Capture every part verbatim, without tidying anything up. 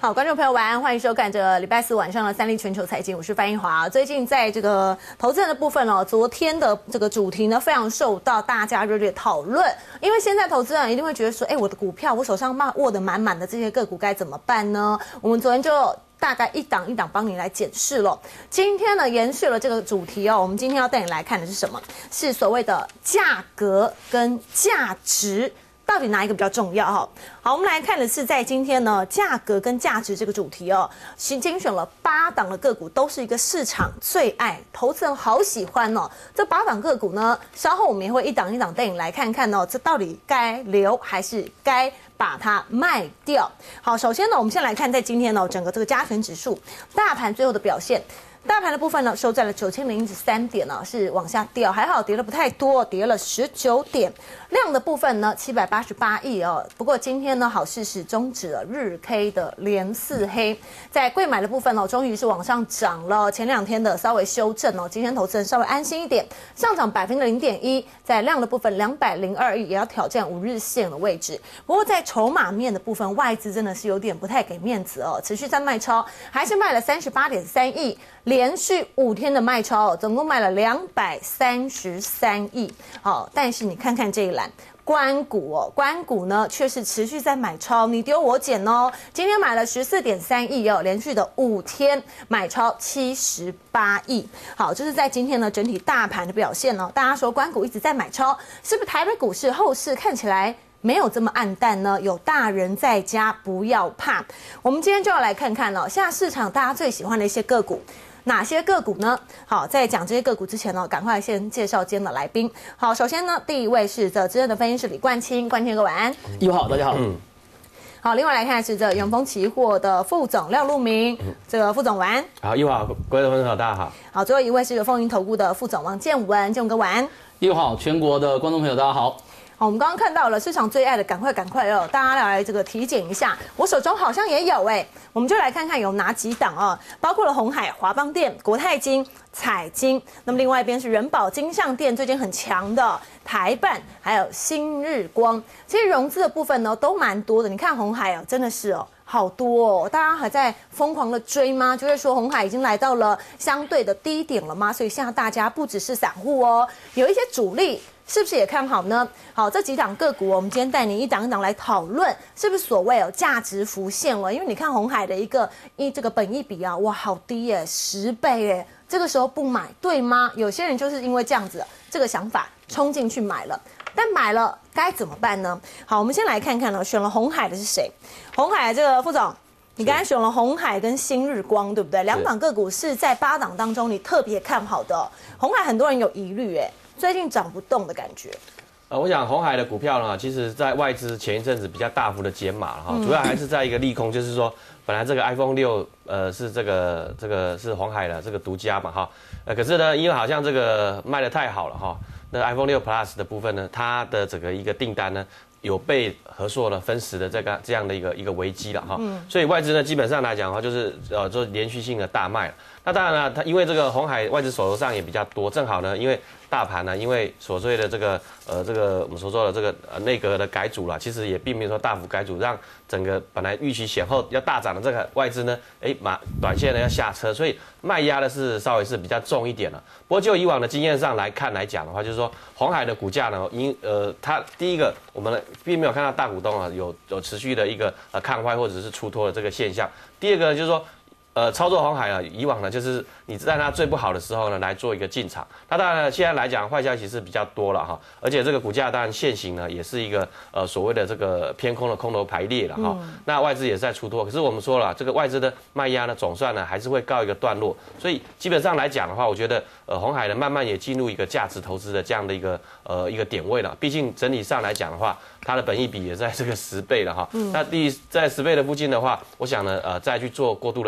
好，观众朋友晚安，欢迎收看这礼拜四晚上的三立全球财经，我是范英华。最近在这个投资人的部分哦，昨天的这个主题呢，非常受到大家热烈讨论，因为现在投资人一定会觉得说，哎，我的股票我手上握得满满的这些个股该怎么办呢？我们昨天就大概一档一档帮你来检视了。今天呢，延续了这个主题哦，我们今天要带你来看的是什么？是所谓的价格跟价值。到底哪一个比较重要哈？好，我们来看的是在今天呢，价格跟价值这个主题哦，精选了八档的个股，都是一个市场最爱，投资人好喜欢哦。这八档个股呢，稍后我们也会一档一档带你来看看哦，这到底该留还是该把它卖掉？好，首先呢，我们先来看在今天呢，整个这个加权指数大盘最后的表现。大盘的部分呢，收在了九千零一十三点呢，是往下掉，还好跌了不太多，跌了十九点。量的部分呢，七百八十八亿哦。不过今天呢，好事是终止了日 K 的连四黑。在贵买的部分哦，终于是往上涨了。前两天的稍微修正哦，今天投资人稍微安心一点，上涨百分之零点一。在量的部分，两百零二亿也要挑战五日线的位置。不过在筹码面的部分，外资真的是有点不太给面子哦，持续在卖超，还是卖了三十八点三亿。连续五天的卖超，总共卖了两百三十三亿。好，但是你看看这一栏，官股哦，官股呢却是持续在买超，你丢我捡哦。今天买了十四点三亿哦，连续的五天买超七十八亿。好，这是在今天呢整体大盘的表现哦。大家说官股一直在买超，是不是台北股市后市看起来没有这么暗淡呢？有大人在家，不要怕。我们今天就要来看看哦，现在市场大家最喜欢的一些个股。哪些个股呢？好，在讲这些个股之前呢，赶快先介绍今天的来宾。好，首先呢，第一位是这资深的分析师李冠清，冠清哥晚安。 一好，大家好。嗯。 好，另外来看是这永丰期货的副总廖路明，这个副总晚安。 好，一好，各位观众好，大家好。 好，最后一位是丰盈投顾的副总王建文，建文哥晚安。 一好，全国的观众朋友大家好。 好，我们刚刚看到了市场最爱的，赶快赶快哦！大家来这个体检一下，我手中好像也有哎，我们就来看看有哪几档哦，包括了鸿海、华邦电、国泰金、彩金，那么另外一边是人保、金像电，最近很强的台办，还有新日光。其实融资的部分呢都蛮多的，你看鸿海哦，真的是哦。好多哦，大家还在疯狂的追吗？就是说鸿海已经来到了相对的低点了吗？所以现在大家不只是散户哦，有一些主力是不是也看好呢？好，这几档个股我们今天带你一档一档来讨论，是不是所谓有价值浮现了？因为你看鸿海的一个一这个本益比啊，哇，好低耶，十倍耶，这个时候不买对吗？有些人就是因为这样子这个想法冲进去买了。但买了该怎么办呢？好，我们先来看看呢，选了鸿海的是谁？鸿海这个副总，你刚才选了鸿海跟新日光，对不对？两档个股是在八档当中你特别看好的。鸿海很多人有疑虑，哎，最近涨不动的感觉。 呃，我想鸿海的股票呢，其实在外资前一阵子比较大幅的减码了哈，嗯、主要还是在一个利空，就是说本来这个 iPhone 六呃是这个这个是鸿海的这个独家嘛哈，呃可是呢，因为好像这个卖得太好了哈。那 iPhone 六 Plus 的部分呢，它的整个一个订单呢，有被和硕呢分食的这个这样的一个一个危机了哈，嗯、所以外资呢基本上来讲的话，就是呃做连续性的大卖了。那当然了，它因为这个鸿海外资手头上也比较多，正好呢，因为大盘呢，因为所谓的这个呃这个我们所说的这个呃内阁的改组啦，其实也并没有说大幅改组，让整个本来预期显后要大涨的这个外资呢，哎马短线呢要下车，所以卖压的是稍微是比较重一点了。不过就以往的经验上来看来讲的话，就是说鸿海的股价呢，因呃它第一个我们并没有看到大股东啊有有持续的一个呃看坏或者是出脱的这个现象。第二个呢就是说。呃，操作鸿海啊，以往呢就是你在它最不好的时候呢来做一个进场。那当然现在来讲坏消息是比较多了哈，而且这个股价当然现行呢也是一个呃所谓的这个偏空的空头排列了哈。嗯、那外资也是在出脱，可是我们说了，这个外资的卖压呢总算呢还是会告一个段落，所以基本上来讲的话，我觉得呃鸿海呢慢慢也进入一个价值投资的这样的一个呃一个点位了。毕竟整体上来讲的话，它的本益比也在这个十倍了哈。嗯、那第在十倍的附近的话，我想呢呃再去做过度的杀低。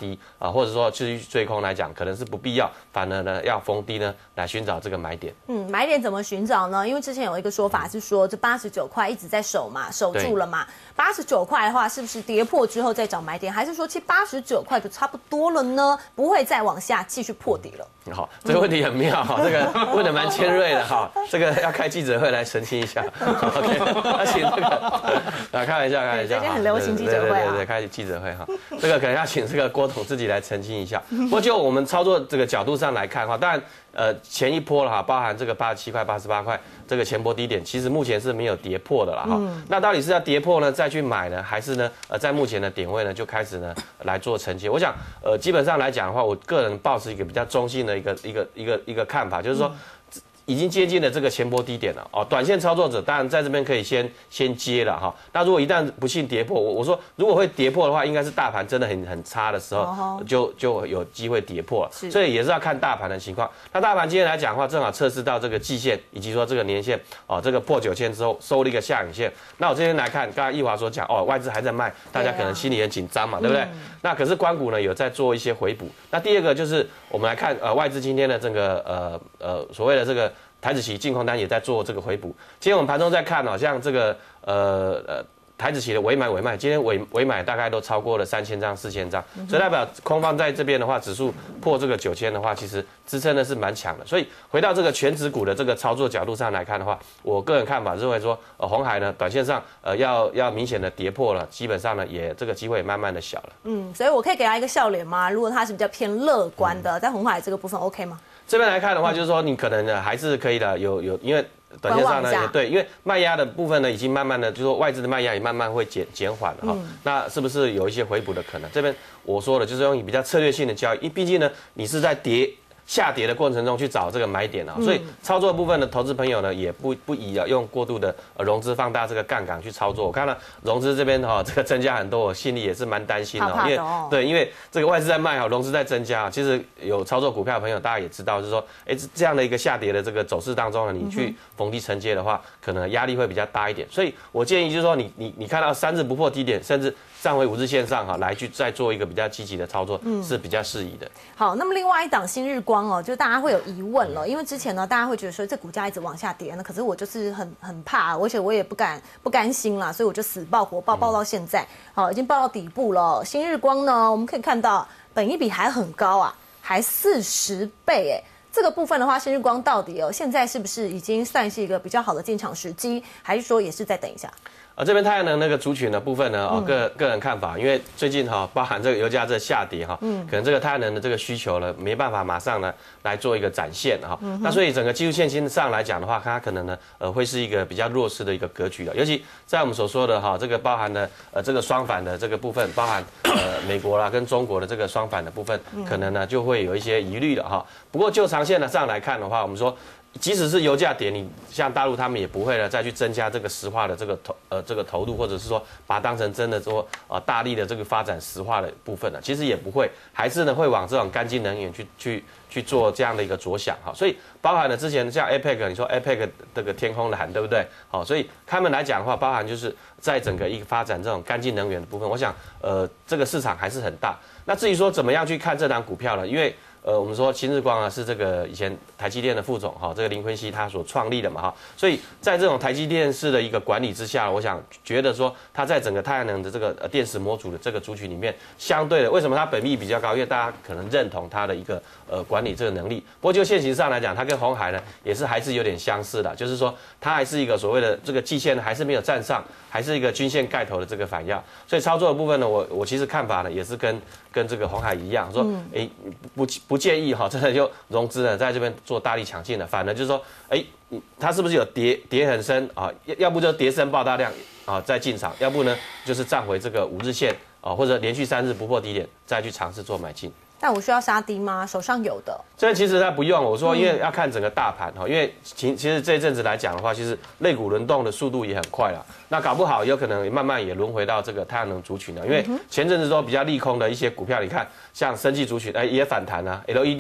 低啊，或者说去追空来讲，可能是不必要，反而呢要逢低呢来寻找这个买点。 嗯，买点怎么寻找呢？因为之前有一个说法是说，这八十九块一直在守嘛，守住了嘛。八十九块的话，是不是跌破之后再找买点，还是说其实八十九块就差不多了呢？不会再往下继续破底了？ 好，这个问题很妙哈，这个问的蛮尖锐的哈，这个要开记者会来澄清一下。OK， 那请这个啊，开玩笑，开玩笑。 最近很流行记者会啊， 对对对，开记者会哈，这个可能要请这个郭董自己来澄清一下。不过就我们操作这个角度上来看的话，当然呃前一波了哈，包含这个八十七块、八十八块这个前波低点，其实目前是没有跌破的了哈。嗯、那到底是要跌破呢再去买呢，还是呢呃在目前的点位呢就开始呢来做承接？我想呃基本上来讲的话，我个人抱持一个比较中性的一个一个一个一个看法，就是说。嗯已经接近了这个前波低点了哦，短线操作者当然在这边可以先先接了哈。那如果一旦不幸跌破，我我说如果会跌破的话，应该是大盘真的很很差的时候， oh. 就就有机会跌破了。所以也是要看大盘的情况。那大盘今天来讲的话，正好测试到这个季线以及说这个年线哦，这个破九千之后收了一个下影线。那我这边来看，刚刚奕华所讲哦，外资还在卖，大家可能心里很紧张嘛， 对, 啊、对不对？嗯、那可是官股呢有在做一些回补。那第二个就是我们来看呃外资今天的这个呃呃所谓的这个。台指期净空单也在做这个回补。今天我们盘中在看，好像这个呃呃台指期的尾买尾卖，今天尾尾买大概都超过了三千张、四千张，所以代表空方在这边的话，指数破这个九千的话，其实支撑的是蛮强的。所以回到这个全指股的这个操作角度上来看的话，我个人看法认为说，呃鸿海呢短线上呃要要明显的跌破了，基本上呢也这个机会也慢慢的小了。 嗯，所以我可以给他一个笑脸吗？如果他是比较偏乐观的，在鸿海这个部分 OK 吗？ 这边来看的话，就是说你可能呢还是可以的，有有，因为短线上呢也对，因为卖压的部分呢已经慢慢的，就是说外资的卖压也慢慢会减减缓了哈。嗯、那是不是有一些回补的可能？这边我说的就是用比较策略性的交易，因为毕竟呢你是在跌。下跌的过程中去找这个买点啊，所以操作部分的投资朋友呢，也不不宜啊用过度的融资放大这个杠杆去操作。我看到融资这边哈，这个增加很多，我心里也是蛮担心的，因为对，因为这个外资在卖哈，融资在增加。其实有操作股票的朋友，大家也知道，就是说，哎，这样的一个下跌的这个走势当中呢，你去逢低承接的话，可能压力会比较大一点。所以我建议就是说，你你你看到三日不破低点，甚至站回五日线上哈，来去再做一个比较积极的操作，是比较适宜的。 好，那么另外一档新日光哦，就大家会有疑问了，因为之前呢，大家会觉得说这股价一直往下跌呢，可是我就是很很怕，而且我也不敢不甘心啦，所以我就死抱活抱抱到现在，好，已经抱到底部了。新日光呢，我们可以看到本益比还很高啊，还四十倍哎。这个部分的话，新日光到底哦，现在是不是已经算是一个比较好的进场时机，还是说也是再等一下？ 啊，这边太阳能那个族群的部分呢，哦，个个人看法，因为最近哈，包含这个油价这下跌哈，嗯，可能这个太阳能的这个需求呢，没办法马上呢来做一个展现哈，嗯、那所以整个技术线型上来讲的话，它可能呢，呃，会是一个比较弱势的一个格局了，尤其在我们所说的哈，这个包含了呃这个双反的这个部分，包含呃美国啦跟中国的这个双反的部分，可能呢就会有一些疑虑了哈。不过就长线的上来看的话，我们说。即使是油价跌，你像大陆他们也不会呢再去增加这个石化的这个投呃这个投入，或者是说把它当成真的说呃大力的这个发展石化的部分了，其实也不会，还是呢会往这种干净能源去去去做这样的一个着想哈。所以包含了之前像 A P E C， 你说 A P E C 这个天空蓝对不对？好，所以他们来讲的话，包含就是在整个一个发展这种干净能源的部分，我想呃这个市场还是很大。那至于说怎么样去看这档股票呢？因为呃，我们说新日光啊是这个以前台积电的副总哈，这个林坤熙他所创立的嘛哈，所以在这种台积电式的一个管理之下，我想觉得说它在整个太阳能的这个呃电池模组的这个族群里面，相对的为什么它本益比较高？因为大家可能认同它的一个呃管理这个能力。不过就现行上来讲，它跟鸿海呢也是还是有点相似的，就是说它还是一个所谓的这个季线还是没有站上，还是一个均线盖头的这个反压。所以操作的部分呢，我我其实看法呢也是跟跟这个鸿海一样，说哎不不。不建议哈，真的就融资呢在这边做大力抢进的，反而就是说，哎，它是不是有跌跌很深啊？要要不就跌深爆大量啊再进场，要不呢就是站回这个五日线啊，或者连续三日不破低点再去尝试做买进。 但我需要杀低吗？手上有的。 这其实它不用，我说因为要看整个大盘哈，因为其其实这一阵子来讲的话，其实类股轮动的速度也很快了。那搞不好有可能慢慢也轮回到这个太阳能族群了，因为前阵子都比较利空的一些股票，你看像生技族群，哎也反弹啊 ，L E D。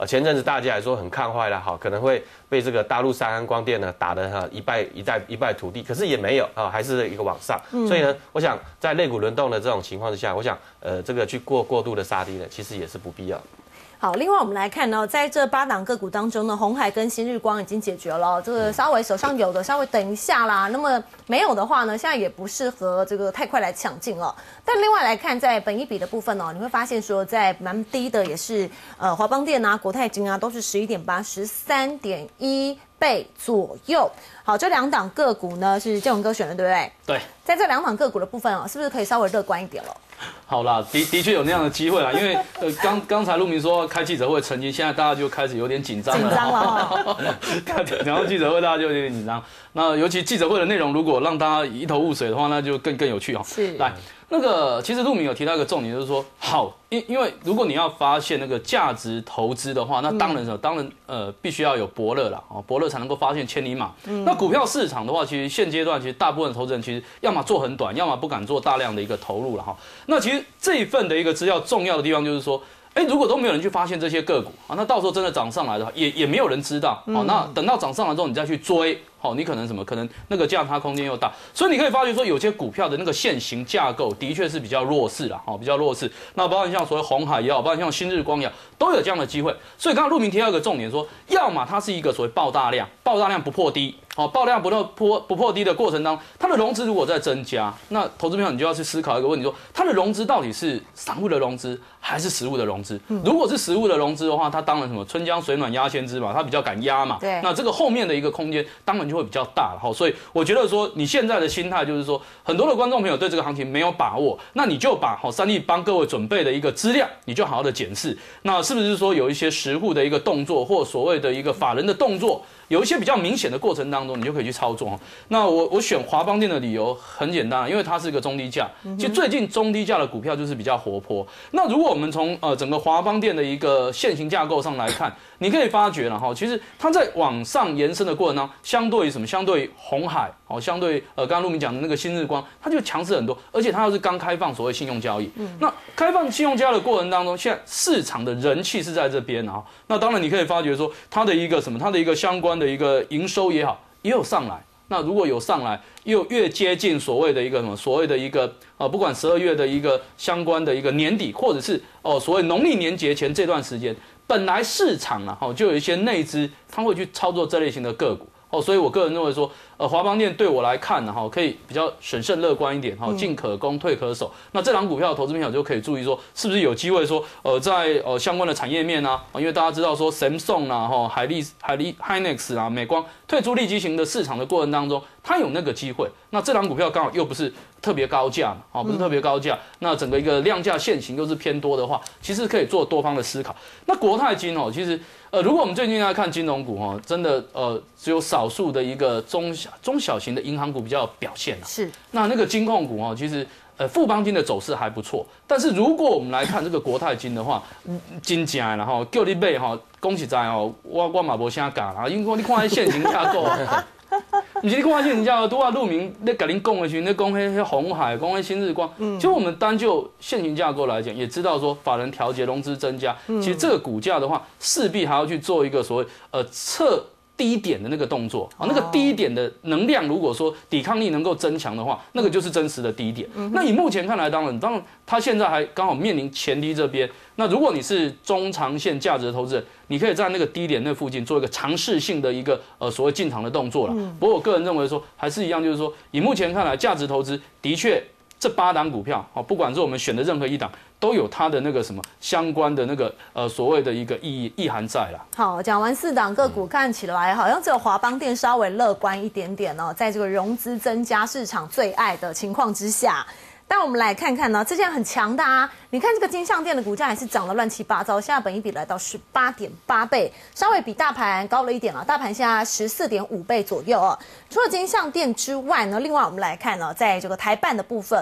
呃前阵子大家也说很看坏了，好可能会被这个大陆三安光电呢打得哈一败一败一败涂地，可是也没有啊，还是一个往上。嗯、所以呢，我想在类股轮动的这种情况之下，我想呃这个去过过度的杀低呢，其实也是不必要。 好，另外我们来看呢，在这八档个股当中呢，鸿海跟新日光已经解决了，这个稍微手上有的稍微等一下啦。那么没有的话呢，现在也不适合这个太快来抢进了。但另外来看，在本益比的部分哦，你会发现说，在蛮低的也是呃华邦电啊、国泰金啊，都是十一点八、十三点一倍左右。好，这两档个股呢是建文哥选的，对不对？ 对， 在这两档个股的部分哦，是不是可以稍微乐观一点了？ 好啦，的的确有那样的机会啦，因为呃刚刚才陆明说开记者会澄清，现在大家就开始有点紧张了， 紧张了哈。 然后记者会大家就有点紧张，那尤其记者会的内容如果让大家一头雾水的话，那就更更有趣哈。 是， 来。那个其实陆明有提到一个重点，就是说，好，因因为如果你要发现那个价值投资的话，那当然什么，当然呃必须要有伯乐啦，哦，伯乐才能够发现千里马。嗯、那股票市场的话，其实现阶段其实大部分的投资人其实要么做很短，要么不敢做大量的一个投入了哈。那其实这一份的一个资料重要的地方就是说。哎，如果都没有人去发现这些个股啊，那到时候真的涨上来的话，也也没有人知道。好，那等到涨上来之后，你再去追，好，你可能什么？可能那个价差空间又大，所以你可以发觉说，有些股票的那个现行架构的确是比较弱势啦，好，比较弱势。那包括像所谓鸿海也好，包括像新日光也好，都有这样的机会。所以刚刚陆明提到一个重点说，要么它是一个所谓爆大量，爆大量不破低。好，爆量不破破不破低的过程当中，它的融资如果在增加，那投资朋友你就要去思考一个问题：说它的融资到底是散户的融资还是实物的融资？嗯、如果是实物的融资的话，它当然什么春江水暖鸭先知嘛，它比较敢压嘛。 对。 那这个后面的一个空间当然就会比较大了。好，所以我觉得说你现在的心态就是说，很多的观众朋友对这个行情没有把握，那你就把好三立帮各位准备的一个资料，你就好好的检视，那是不是说有一些实户的一个动作，或所谓的一个法人的动作？有一些比较明显的过程当中，你就可以去操作。那我我选华邦电的理由很简单，因为它是一个中低价。其实最近中低价的股票就是比较活泼。那如果我们从呃整个华邦电的一个现行架构上来看，你可以发觉了哈，其实它在往上延伸的过程当中，相对于什么？相对于鸿海，哦，相对呃刚刚陆明讲的那个新日光，它就强势很多，而且它又是刚开放所谓信用交易。嗯、那开放信用交易的过程当中，现在市场的人气是在这边啊。那当然你可以发觉说，它的一个什么？它的一个相关的一个营收也好，也有上来。那如果有上来，又越接近所谓的一个什么？所谓的一个呃，不管十二月的一个相关的一个年底，或者是哦、呃、所谓农历年节前这段时间，本来市场啊，哦就有一些内资，他会去操作这类型的个股。哦，所以我个人认为说，呃，华邦电对我来看呢，哈，可以比较审慎乐观一点，哈，进可攻，退可守。那这档股票投资朋友就可以注意说，是不是有机会说，呃，在呃相关的产业面啊，因为大家知道说 Samsung 啊，哈，海力、海力、Hynix 啊，美光退出利基型的市场的过程当中，它有那个机会。那这档股票刚好又不是特别高价嘛，哦，不是特别高价，那整个一个量价现行又是偏多的话，其实可以做多方的思考。那国泰金哦，其实。呃，如果我们最近在看金融股哈，真的呃只有少数的一个中小中小型的银行股比较有表现啊。 是。 那那个金控股哈，其实呃富邦金的走势还不错，但是如果我们来看这个国泰金的话，金价然后叫你买哈，恭喜在哦，我我嘛无啥讲啦，因为你看那现行架构。你是你看现行架构，拄啊陆明咧甲您讲的时候，咧讲迄迄鸿海，讲迄新日光，嗯，其实我们单就现行架构来讲，也知道说法人调节融资增加，嗯、其实这个股价的话，势必还要去做一个所谓呃测低点的那个动作啊，那个低点的能量，如果说抵抗力能够增强的话，那个就是真实的低点。嗯、那以目前看来，当然，当然它现在还刚好面临前低这边。那如果你是中长线价值的投资人，你可以在那个低点那附近做一个尝试性的一个呃所谓进场的动作了。嗯、不过我个人认为说，还是一样，就是说以目前看来，价值投资的确这八档股票啊，不管是我们选的任何一档，都有它的那个什么相关的那个呃所谓的一个意意涵在啦。 好，讲完四档个股，看起来好像只有华邦电稍微乐观一点点哦，在这个融资增加、市场最爱的情况之下。但我们来看看呢，这件很强大啊！你看这个金像电的股价还是涨得乱七八糟，现在本益比来到十八点八倍，稍微比大盘高了一点了。大盘现在十四点五倍左右哦。除了金像电之外呢，另外我们来看呢，在这个台办的部分哦，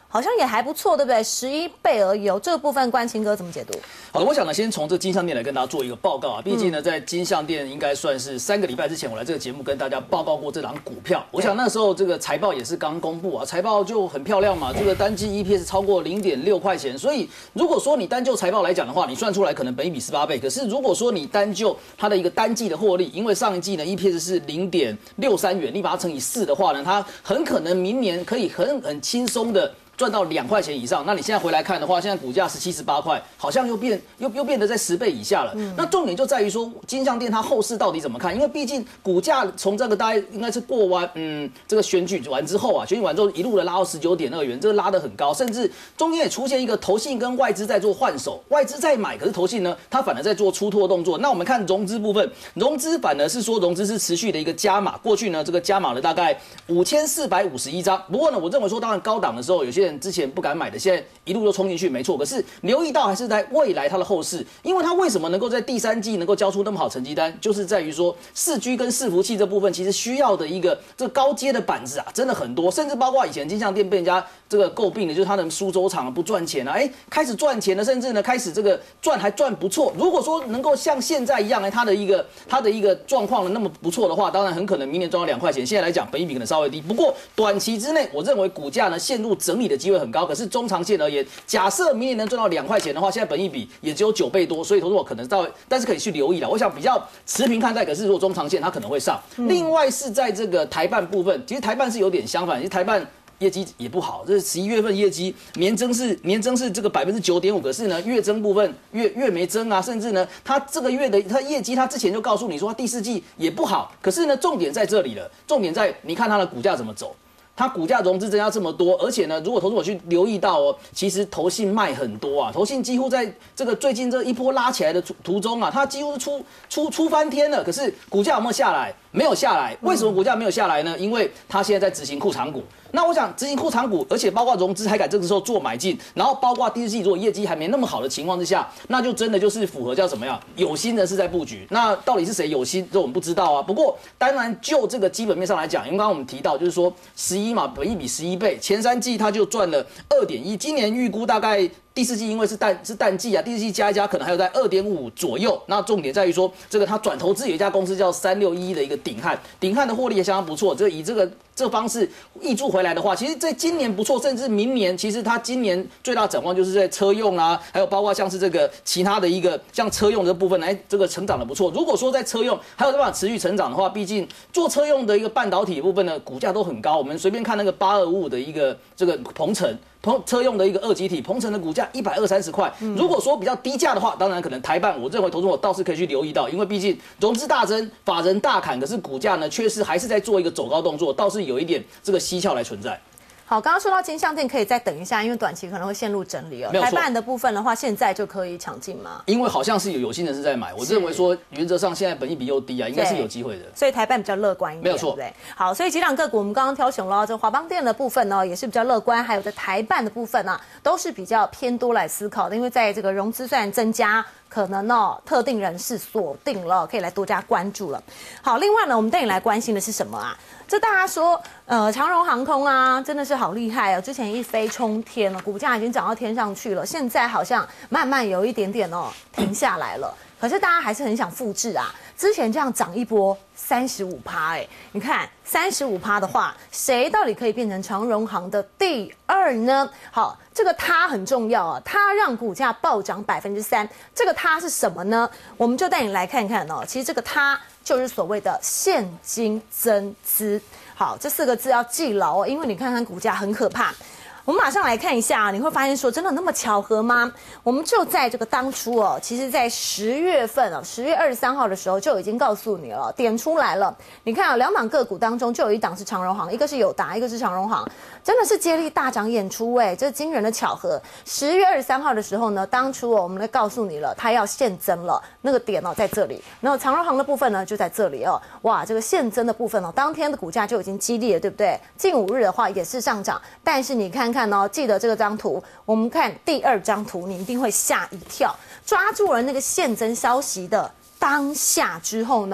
好像也还不错，对不对？十一倍而已哦。这个部分关清哥怎么解读？ 好的，我想呢，先从这金像店来跟大家做一个报告啊。毕竟呢，在金像店应该算是三个礼拜之前，我来这个节目跟大家报告过这档股票。我想那时候这个财报也是刚公布啊，财报就很漂亮嘛，这个单季 E P S 超过零点六块钱。所以如果说你单就财报来讲的话，你算出来可能本益比十八倍。可是如果说你单就它的一个单季的获利，因为上一季呢 E P S 是零点六三元，你把它乘以四的话呢，它很可能明年可以很很轻松的赚到两块钱以上。那你现在回来看的话，现在股价十七十八块，好像又变又又变得在十倍以下了。嗯、那重点就在于说，金像店它后市到底怎么看？因为毕竟股价从这个大概应该是过完嗯这个选举完之后啊，选举完之后一路的拉到十九点二元，这个拉得很高，甚至中间也出现一个投信跟外资在做换手，外资在买，可是投信呢，它反而在做出脱动作。那我们看融资部分，融资反而是说融资是持续的一个加码，过去呢这个加码了大概五千四百五十一张。不过呢，我认为说当然高档的时候，有些之前不敢买的，现在一路就冲进去，没错。可是留意到还是在未来它的后市，因为它为什么能够在第三季能够交出那么好成绩单，就是在于说四 G 跟伺服器这部分，其实需要的一个这个高阶的板子啊，真的很多，甚至包括以前金像店被人家这个诟病的，就是它的苏州厂不赚钱啊，哎，开始赚钱了，甚至呢开始这个赚还赚不错。如果说能够像现在一样，哎，它的一个它的一个状况呢那么不错的话，当然很可能明年赚到两块钱。现在来讲，本益比可能稍微低，不过短期之内，我认为股价呢陷入整理的机会很高。可是中长线而言，假设明年能赚到两块钱的话，现在本益比也只有九倍多，所以投资我可能到，但是可以去留意了。我想比较持平看待，可是如果中长线它可能会上。嗯、另外是在这个台办部分，其实台办是有点相反，其实台办业绩也不好，这是十一月份业绩年增是年增是这个百分之九点五，可是呢月增部分月月没增啊，甚至呢它这个月的它业绩，它之前就告诉你说它第四季也不好，可是呢重点在这里了，重点在你看它的股价怎么走。它股价融资增加这么多，而且呢，如果投资我去留意到哦，其实投信卖很多啊，投信几乎在这个最近这一波拉起来的途中啊，它几乎是出出出翻天了。可是股价有没有下来？没有下来。为什么股价没有下来呢？因为它现在在执行库藏股。那我想执行库藏股，而且包括融资还敢这个时候做买进，然后包括第四季如果业绩还没那么好的情况之下，那就真的就是符合叫怎么样？有心人是在布局。那到底是谁有心？这我们不知道啊。不过当然就这个基本面上来讲，因为刚刚我们提到就是说十一嘛，本益比十一倍，前三季它就赚了二点一，今年预估大概。第四季因为是淡是淡季啊，第四季加一加可能还有在二点五左右。那重点在于说，这个他转投资有一家公司叫三六一一的一个鼎汉，鼎汉的获利也相当不错。这个以这个这个方式挹注回来的话，其实在今年不错，甚至明年，其实它今年最大展望就是在车用啊，还有包括像是这个其他的一个像车用的部分，哎，这个成长的不错。如果说在车用还有办法持续成长的话，毕竟做车用的一个半导体部分呢，股价都很高。我们随便看那个八二五五的一个这个鹏程。车用的一个二极体，鹏程的股价一百二三十块。如果说比较低价的话，当然可能台办，我认为投资我倒是可以去留意到，因为毕竟融资大增，法人大砍，可是股价呢却是还是在做一个走高动作，倒是有一点这个蹊跷来存在。 好，刚刚说到金像店，可以再等一下，因为短期可能会陷入整理哦。台办的部分的话，现在就可以抢进吗？ 因为好像是有有心人是在买，我认为说原则上现在本益比又低啊，应该是有机会的。 所以台办比较乐观一点， 没有错， 对不对？好，所以几档个股我们刚刚挑选了，这华邦电的部分呢也是比较乐观，还有在台办的部分呢、啊、都是比较偏多来思考的，因为在这个融资虽然增加。可能哦，特定人士锁定了，可以来多加关注了。好，另外呢，我们带你来关心的是什么啊？这大家说，呃，长荣航空啊，真的是好厉害哦！之前一飞冲天了，股价已经涨到天上去了，现在好像慢慢有一点点哦停下来了。可是大家还是很想复制啊！之前这样涨一波三十五趴，哎，你看三十五趴的话，谁到底可以变成长荣航的第二呢？好，这个它很重要啊，它让股价暴涨百分之三。这个它是什么呢？我们就带你来看看哦。其实这个它就是所谓的现金增资。好，这四个字要记牢哦，因为你看看股价很可怕。我们马上来看一下，你会发现说，真的那么巧合吗？我们就在这个当初哦，其实在十月份哦，十月二十三号的时候就已经告诉你了，点出来了。你看啊，两档个股当中就有一档是长荣航，一个是友达，一个是长荣航，真的是接力大涨演出哎，这是惊人的巧合。十月二十三号的时候呢，当初哦，我们来告诉你了，它要现增了，那个点哦在这里，然后长荣航的部分呢就在这里哦，哇，这个现增的部分哦，当天的股价就已经激励了，对不对？近五日的话也是上涨，但是你看看。看哦，记得这个张图，我们看第二张图，你一定会吓一跳。抓住了那个现增消息的当下之后呢，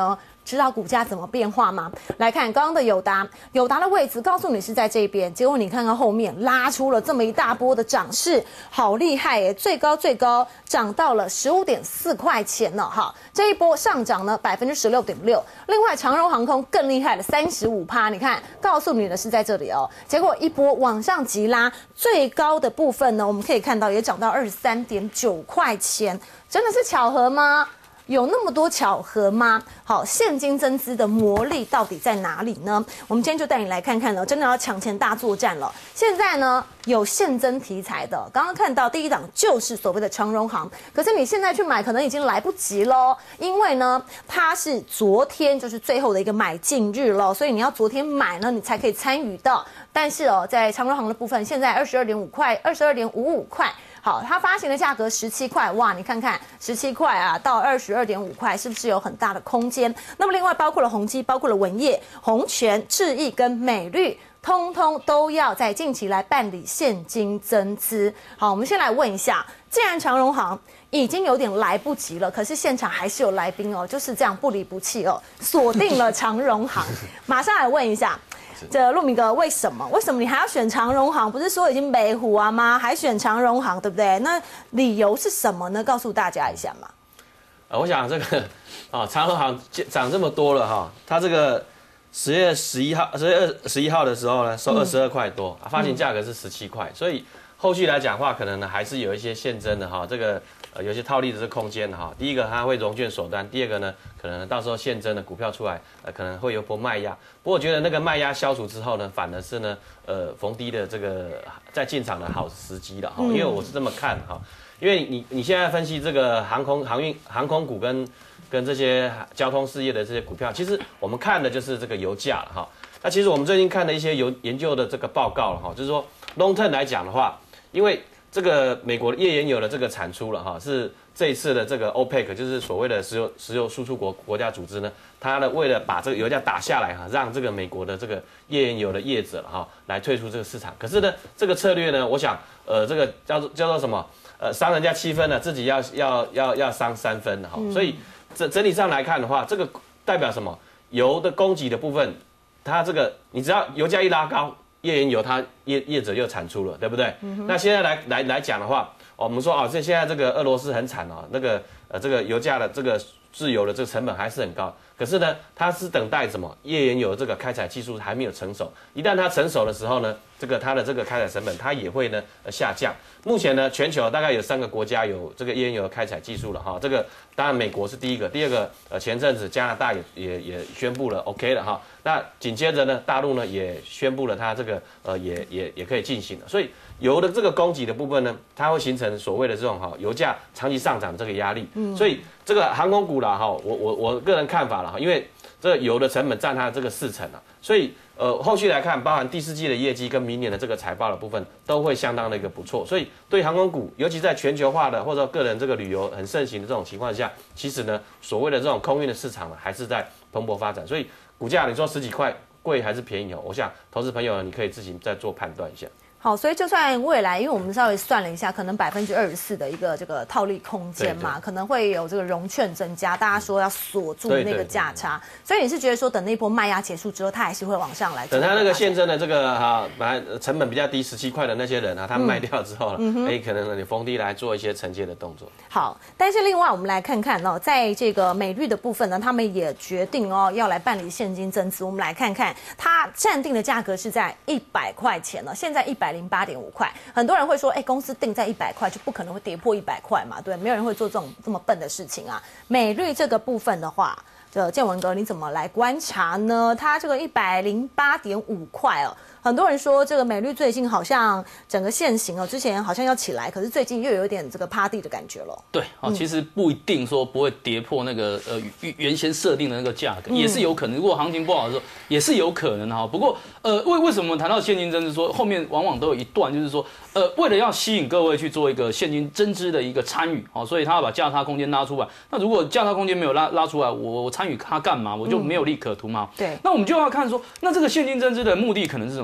知道股价怎么变化吗？来看刚刚的友达，友达的位置告诉你是在这边，结果你看看后面拉出了这么一大波的涨势，好厉害耶！最高最高涨到了十五点四块钱呢，哈，这一波上涨呢百分之十六点六。另外长荣航空更厉害了，三十五趴，你看告诉你的是在这里哦，结果一波往上急拉，最高的部分呢，我们可以看到也涨到二十三点九块钱，真的是巧合吗？有那么多巧合吗？好，现金增资的魔力到底在哪里呢？我们今天就带你来看看了，真的要抢钱大作战了。现在呢，有现增题材的，刚刚看到第一档就是所谓的长荣航，可是你现在去买可能已经来不及喽，因为呢，它是昨天就是最后的一个买进日了，所以你要昨天买呢，你才可以参与到。但是哦，在长荣航的部分，现在二十二点五块，二十二点五五块。好，它发行的价格十七块，哇，你看看十七块啊，到二十二点五块，是不是有很大的空间？那么另外包括了宏基，包括了文业、宏全、智毅跟美律，通通都要在近期来办理现金增资。好，我们先来问一下，既然长荣航已经有点来不及了，可是现场还是有来宾哦，就是这样不离不弃哦，锁定了长荣航，马上来问一下。这陆明哥，为什么？为什么你还要选长荣航？不是说已经北湖啊吗？还选长荣航，对不对？那理由是什么呢？告诉大家一下嘛。 呃，我想这个啊，长荣航涨这么多了哈，它这个十月十一号、十月二十一号的时候呢，收二十二块多，嗯、发行价格是十七块，所以后续来讲的话，可能呢还是有一些现增的哈，这个呃有些套利的这空间哈。第一个它会融券锁单，第二个呢，可能到时候现增的股票出来，呃可能会有波卖压。不过我觉得那个卖压消除之后呢，反而是呢，呃逢低的这个在进场的好时机了哈，因为我是这么看哈，因为你你现在分析这个航空航运航空股跟跟这些交通事业的这些股票，其实我们看的就是这个油价了哈。那其实我们最近看的一些油研究的这个报告了哈，就是说 long term 来讲的话，因为这个美国页岩油的这个产出了哈，是这一次的这个 OPEC 就是所谓的石油石油输出国国家组织呢，它呢为了把这个油价打下来哈，让这个美国的这个页岩油的业者哈来退出这个市场。可是呢，这个策略呢，我想呃这个叫做叫做什么呃伤人家七分呢，自己要要要要伤三分哈。所以整整体上来看的话，这个代表什么？油的供给的部分，它这个你只要油价一拉高，页岩油它业业者又产出了，对不对？嗯、那现在来来来讲的话，哦、我们说哦，这现在这个俄罗斯很惨哦，那个呃这个油价的这个制油的这个成本还是很高。可是呢，它是等待什么？页岩油这个开采技术还没有成熟，一旦它成熟的时候呢，这个它的这个开采成本它也会呢呃下降。目前呢，全球大概有三个国家有这个页岩油的开采技术了哈，这个当然美国是第一个，第二个呃前阵子加拿大也也也宣布了 OK 了哈，那紧接着呢，大陆呢也宣布了它这个呃也也也可以进行了，所以油的这个供给的部分呢，它会形成所谓的这种哈油价长期上涨的这个压力，嗯，所以这个航空股啦哈，我我我个人看法啦，因为这个油的成本占它的这个四成啊，所以呃后续来看，包含第四季的业绩跟明年的这个财报的部分都会相当的一个不错，所以对航空股，尤其在全球化的或者个人这个旅游很盛行的这种情况下，其实呢所谓的这种空运的市场呢还是在蓬勃发展，所以股价你说十几块贵还是便宜哦？我想投资朋友你可以自己再做判断一下。 好，所以就算未来，因为我们稍微算了一下，可能百分之二十四的一个这个套利空间嘛，可能会有这个融券增加，大家说要锁住那个价差，所以你是觉得说等那波卖压结束之后，它还是会往上来？ 等它那个现增的这个哈，本来成本比较低十七块的那些人啊，他卖掉之后了，嗯、哎，可能你逢低来做一些承接的动作。 好，但是另外我们来看看哦，在这个美律的部分呢，他们也决定哦要来办理现金增资，我们来看看它暂定的价格是在一百块钱了，现在一百零八点五块。很多人会说，哎、欸，公司定在一百块就不可能会跌破一百块嘛，对，没有人会做这种这么笨的事情啊。美律这个部分的话，这建文哥你怎么来观察呢？它这个一百零八点五块哦。很多人说这个美律最近好像整个线型哦，之前好像要起来，可是最近又有点这个趴地的感觉了。 对，哦，嗯、其实不一定说不会跌破那个呃原先设定的那个价格，嗯、也是有可能。如果行情不好的时候，也是有可能哈。不过呃，为为什么谈到现金增资，说后面往往都有一段，就是说呃，为了要吸引各位去做一个现金增资的一个参与，哦，所以他要把价差空间拉出来。那如果价差空间没有拉拉出来，我我参与它干嘛？我就没有利可图嘛。 对， 那我们就要看说，那这个现金增资的目的可能是什么？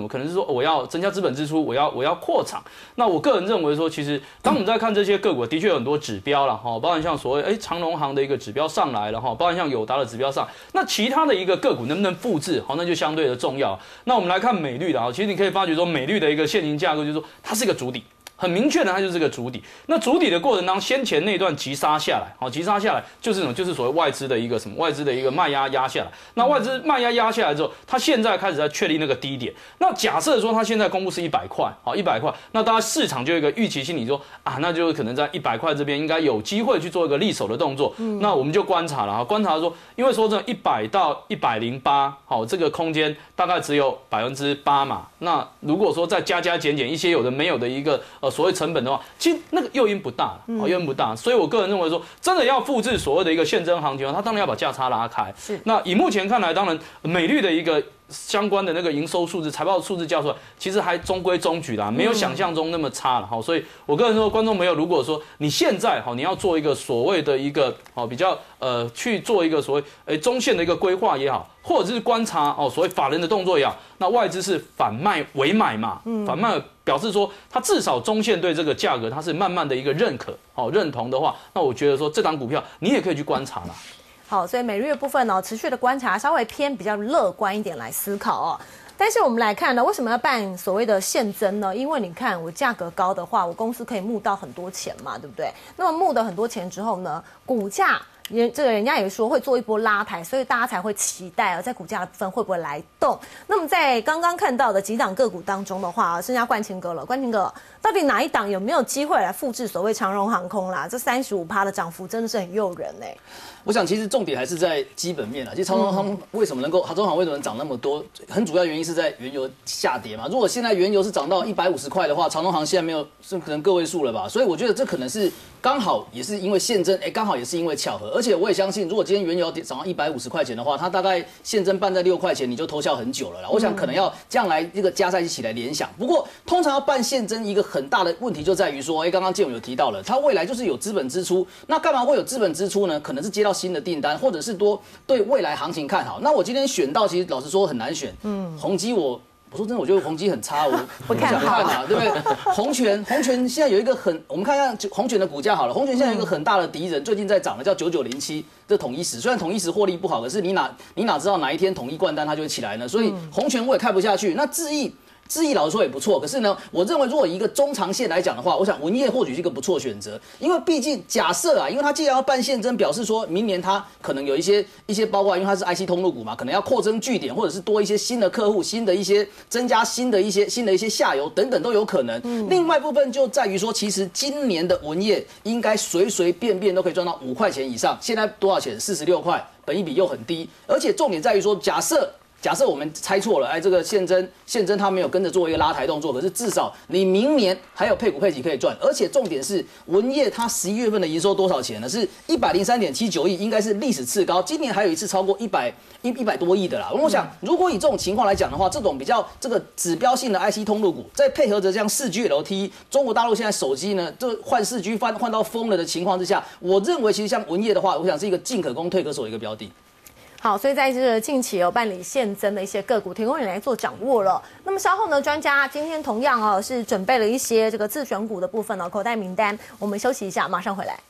可能是说我要增加资本支出，我要我要扩厂。那我个人认为说，其实当我们在看这些个股，的确有很多指标了哈，包含像所谓哎长荣航的一个指标上来了哈，包含像友达的指标上，那其他的一个个股能不能复制，好，那就相对的重要。那我们来看美绿的啊，其实你可以发觉说，美绿的一个现行架构就是说它是一个主底。很明确的，它就是个主底。那主底的过程当中，先前那段急杀下来，好，急杀下来就是什么？就是所谓外资的一个什么？外资的一个卖压压下来。那外资卖压压下来之后，它现在开始在确立那个低点。那假设说它现在公布是一百块，好，一百块，那大家市场就有一个预期心理说啊，那就可能在一百块这边应该有机会去做一个利手的动作。嗯、那我们就观察了哈，观察说，因为说这一百到一百零八，好，这个空间大概只有百分之八嘛。那如果说再加加减减一些有的没有的一个呃所谓成本的话，其实那个诱因不大了，哦，诱因不大，所以我个人认为说，真的要复制所谓的一个现增行情，它当然要把价差拉开。是，那以目前看来，当然美绿的一个相关的那个营收数字、财报数字叫出来，其实还中规中矩啦，没有想象中那么差了。好，所以我个人说，观众朋友，如果说你现在好，你要做一个所谓的一个好比较呃去做一个所谓诶中线的一个规划也好，或者是观察哦所谓法人的动作也好，那外资是反卖为买嘛，反卖表示说它至少中线对这个价格它是慢慢的一个认可，好认同的话，那我觉得说这档股票你也可以去观察啦。 好，所以美绿的部分呢、哦，持续的观察，稍微偏比较乐观一点来思考哦。但是我们来看呢，为什么要办所谓的现增呢？因为你看我价格高的话，我公司可以募到很多钱嘛，对不对？那么募的很多钱之后呢，股价人这个人家也说会做一波拉抬，所以大家才会期待啊，在股价的部分会不会来动？那么在刚刚看到的几档个股当中的话，剩下冠清哥了，冠清哥到底哪一档有没有机会来复制所谓长荣航空啦？这三十五趴的涨幅真的是很诱人哎、欸。 我想其实重点还是在基本面啊。其实长荣航为什么能够，长荣航为什么能涨那么多？很主要原因是在原油下跌嘛。如果现在原油是涨到一百五十块的话，长荣航现在没有是可能个位数了吧？所以我觉得这可能是刚好也是因为现增，哎，刚好也是因为巧合。而且我也相信，如果今天原油涨到一百五十块钱的话，它大概现增办在六块钱，你就偷笑很久了啦。我想可能要这样来这个加在一起来联想。不过通常要办现增，一个很大的问题就在于说，哎，刚刚建勇有提到了，它未来就是有资本支出。那干嘛会有资本支出呢？可能是接到新的订单，或者是多对未来行情看好。那我今天选到，其实老实说很难选。嗯，宏基我。我说真的，我觉得宏基很差，我不看好啊，对不对？宏全，宏全现在有一个很，我们看一下宏全的股价好了。宏全现在有一个很大的敌人，最近在涨的叫九九零七，这统一时。虽然统一时获利不好，可是你哪你哪知道哪一天统一冠单它就会起来呢？所以宏全我也看不下去。那智毅。智毅老实说也不错，可是呢，我认为如果以一个中长线来讲的话，我想文业或许是一个不错选择，因为毕竟假设啊，因为它既然要办现增，表示说明年它可能有一些一些包括，因为它是 I C 通路股嘛，可能要扩增据点，或者是多一些新的客户、新的一些增加新的一些新的一些下游等等都有可能。嗯、另外一部分就在于说，其实今年的文业应该随随便便都可以赚到五块钱以上，现在多少钱？四十六块，本益比又很低，而且重点在于说，假设。假设我们猜错了，哎，这个现增现增它没有跟着做一个拉抬动作，可是至少你明年还有配股配息可以赚，而且重点是文业它十一月份的营收多少钱呢？是一百零三点七九亿，应该是历史次高，今年还有一次超过一百一一百多亿的啦。我想，如果以这种情况来讲的话，这种比较这个指标性的 I C 通路股，再配合着这样四 G L T E， 中国大陆现在手机呢，这换四 G 换换到疯了的情况之下，我认为其实像文业的话，我想是一个进可攻退可守的一个标的。 好，所以在这个近期有办理现增的一些个股，提供你来做掌握了。那么稍后呢，专家今天同样哦是准备了一些这个自选股的部分哦，口袋名单。我们休息一下，马上回来。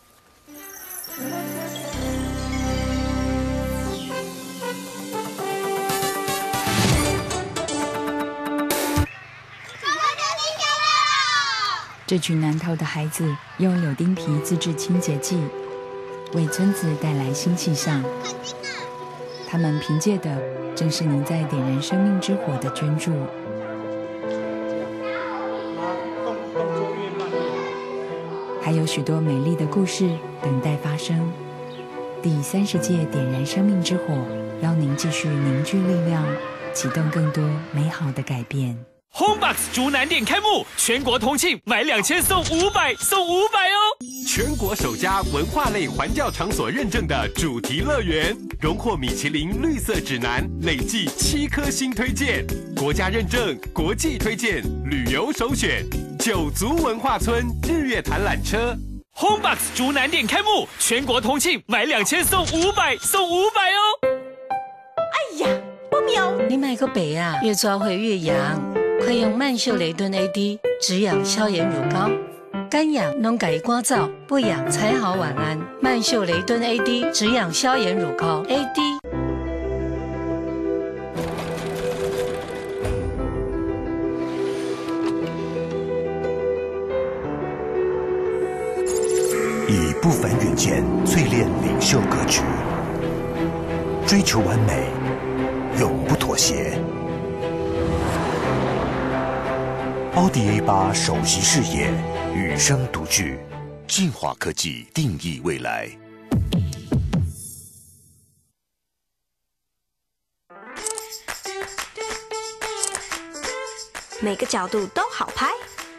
这群南投的孩子用柳丁皮自制清洁剂，为村子带来新气象。他们凭借的正是您在点燃生命之火的捐助。还有许多美丽的故事等待发生。第三十届点燃生命之火，邀您继续凝聚力量，启动更多美好的改变。 Homebox 竹南店开幕，全国同庆，买两千送五百，送五百哦！ 全国首家文化类环教场所认证的主题乐园，荣获米其林绿色指南，累计七颗星推荐，国家认证，国际推荐，旅游首选。九族文化村日月潭缆车 ，Homebox 竹南店开幕，全国同庆，买两千送五百，送五百哦！ 哎呀，不妙！你买个北啊，越抓会越痒。 可以用曼秀雷敦 A D 止痒消炎乳膏，干痒拢改刮燥，不痒才好晚安。曼秀雷敦 A D 止痒消炎乳膏 A D。 以不凡远见淬炼领袖格局，追求完美，永不妥协。奥迪 A 八首席视野，与生独具，进化科技定义未来。 每个角度都好拍，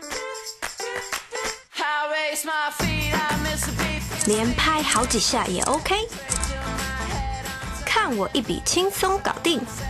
连拍好几下也 OK。看我一笔轻松搞定。